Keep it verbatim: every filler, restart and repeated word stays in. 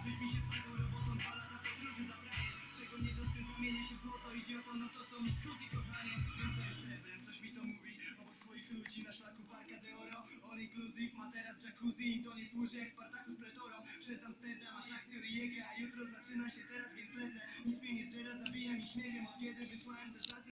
Żyć mi się z taką robotą, dwa lata podróży za frajer. Czego nie dostęp zamienia się w złoto, idiotą, no to są mi skróty, kochanie. Wiem, co jest srebrem, coś mi to mówi. Obok swoich ludzi na szlaku Arca de Oro. All inclusive, ma teraz jacuzzi i to nie służy jak Spartacus pretorą. Przez Amsterdam aż Axio Rijeka, a jutro zaczyna się teraz, więc lecę. Nic mnie nie zżera, zabija mi śmiechem, od kiedy wysłałem te zasy.